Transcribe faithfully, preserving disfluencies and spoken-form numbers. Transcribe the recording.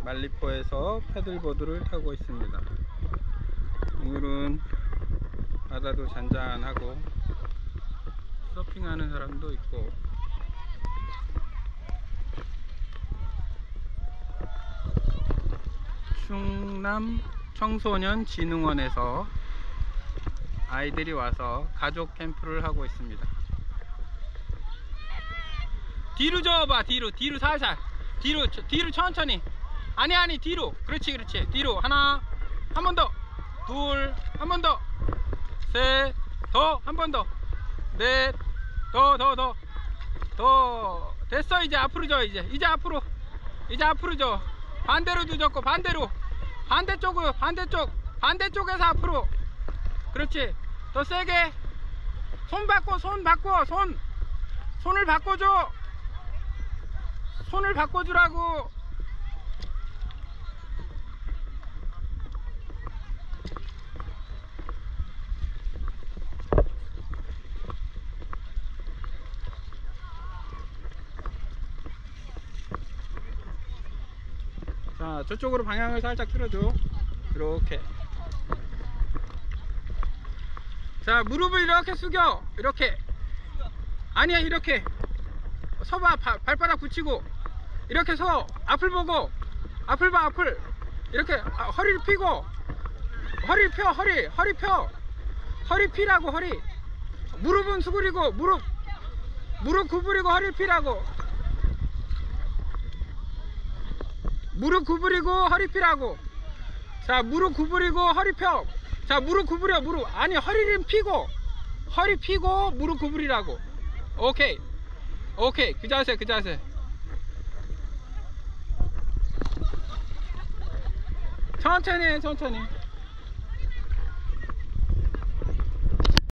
말리포에서 패들보드를 타고 있습니다. 오늘은 바다도 잔잔하고 서핑하는 사람도 있고 충남 청소년 진흥원에서 아이들이 와서 가족 캠프를 하고 있습니다. 뒤로 저어봐. 뒤로 뒤로 살살 뒤로 뒤로 천천히. 아니 아니 뒤로. 그렇지 그렇지. 뒤로 하나 한 번 더 둘 한 번 더 셋 더 한 번 더 넷 더 더 더 더 됐어. 이제 앞으로 줘. 이제 이제 앞으로 이제 앞으로 줘. 반대로도 줬고 반대로 반대쪽으로 반대쪽 반대쪽에서 앞으로. 그렇지. 더 세게. 손 바꿔 손 바꿔 손 손을 바꿔줘. 손을 바꿔주라고. 자, 저쪽으로 방향을 살짝 틀어줘. 이렇게. 자, 무릎을 이렇게 숙여. 이렇게. 아니야, 이렇게 서봐. 바, 발바닥 붙이고 이렇게 서. 앞을 보고. 앞을 봐. 앞을 이렇게. 아, 허리를 펴고. 허리 펴. 허리 허리 펴. 허리 피라고. 허리. 무릎은 수그리고. 무릎 무릎 구부리고 허리를 피라고. 무릎 구부리고 허리 펴라고. 자, 무릎 구부리고 허리 펴. 자, 무릎 구부려. 무릎. 아니, 허리를 피고. 허리 피고 무릎 구부리라고. 오케이 오케이. 그 자세 그 자세. 천천히 해 천천히.